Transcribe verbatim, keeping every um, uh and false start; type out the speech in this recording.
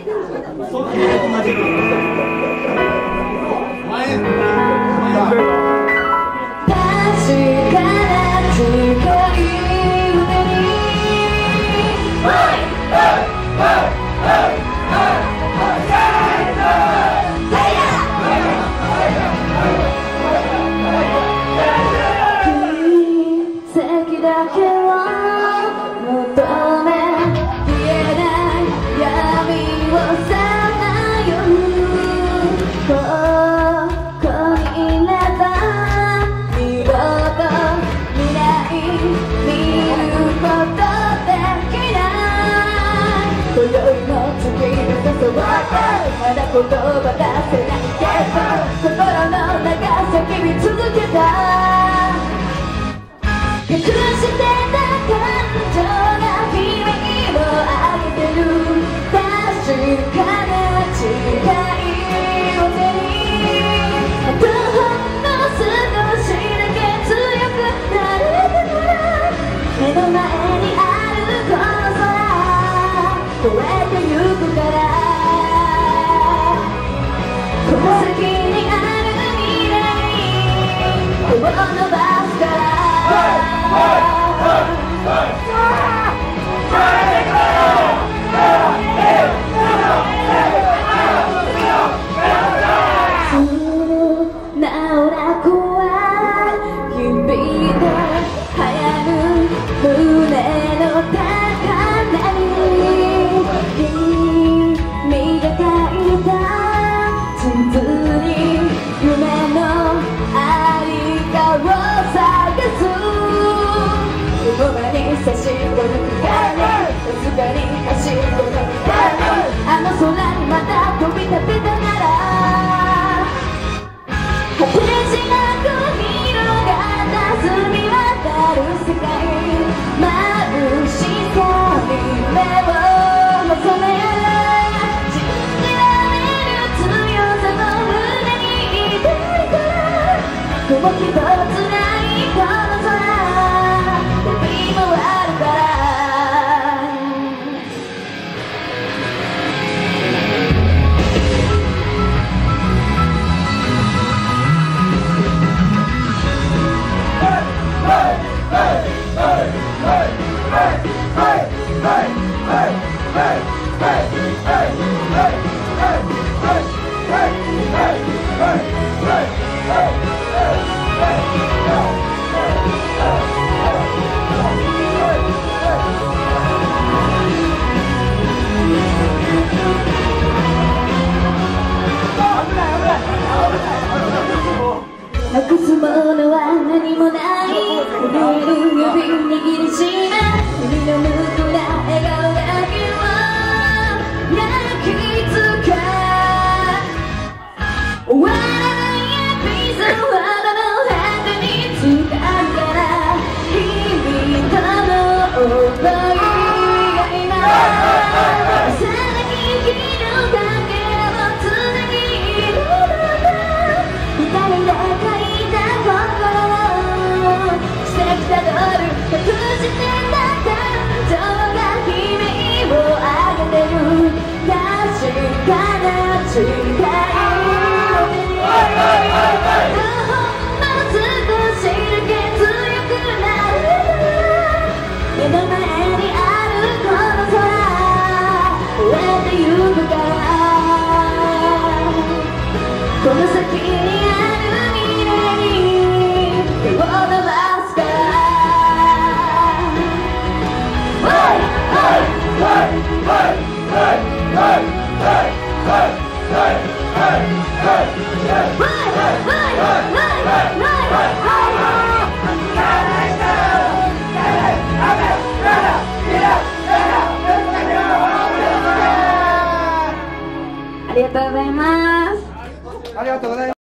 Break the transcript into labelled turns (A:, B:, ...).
A: まだ言葉出せないけど心の中叫び続けた隠してた感情が悲鳴を上げてる確かな誓いを手にあとほんの少しだけ強くなれたから目の前にあるこの空越えてゆくからこの先にある未来手を伸ばすから素直な子は指で流行る胸の高鳴り君が書いた地図に夢のありかを探す雲間に差し込む光静かに走るこの光あの空にまた飛び立てたなら果てしなく広がった澄み渡る世界眩しさに目を細め雲一つないこの空飛び回るからなくすものは何もない震える指握りしめ君の無垢な笑顔だけは泣きつか終わらないエピソードの果てにつかるから君との想いが今幼き日のかけらをつなぎるのだ二人で隠してた感情が悲鳴を上げてる確かな誓いほんの少しだけ強くなる目の前にあるこの空越えてゆくからこの先にある未来に手を伸ばすからありがとうございます。
B: ありがとうございます。